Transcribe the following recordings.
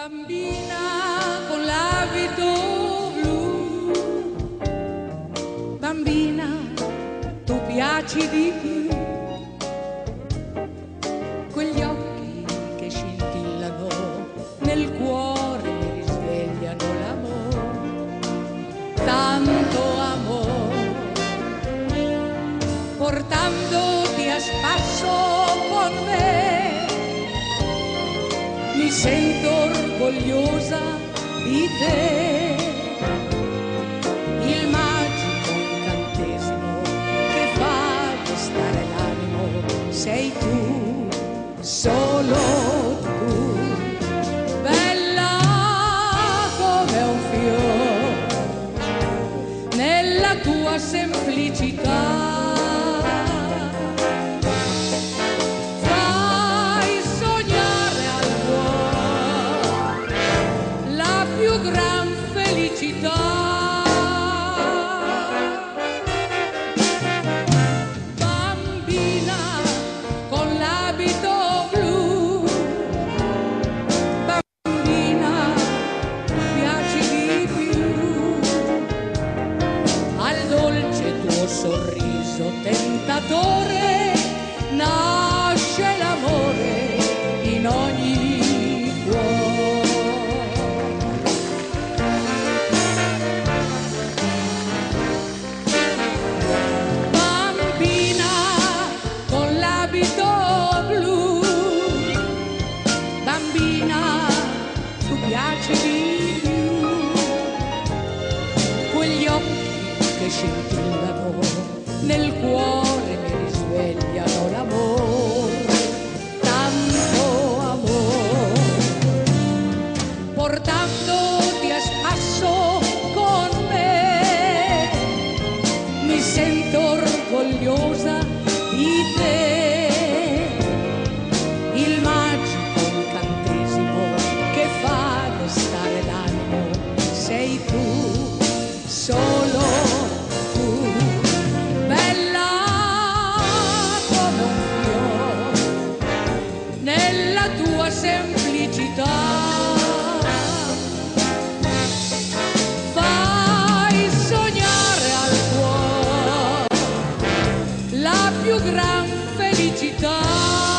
Bambina con l'abito blu, bambina, tu piaci di più, quegli occhi che scintillano nel cuore mi risvegliano l'amore, tanto amore, portandoti a spasso con me. Mi sento orgogliosa di te, il magico incantesimo che fa destare l'animo, sei tu, solo tu, bella come un fiore, nella tua semplicità. Gran felicità, bambina con l'abito blu, bambina piaci di più, al dolce tuo sorriso tentatore nasce l'amore in ogni cuore. Bambina, tu piaci di più, quegli occhi che scintillano nel cuore mi risvegliano l'amore, tanto amore, portandoti a spasso con me, mi sento orgogliosa di te. Sei tu, solo tu, bella come un fiore, nella tua semplicità. Fai sognare al cuore la più gran felicità.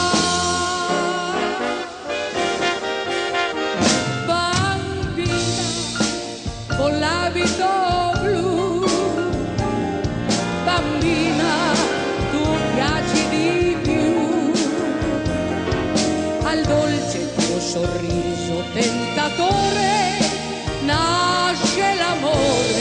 Con l'abito blu, bambina, tu piaci di più, al dolce tuo sorriso tentatore nasce l'amore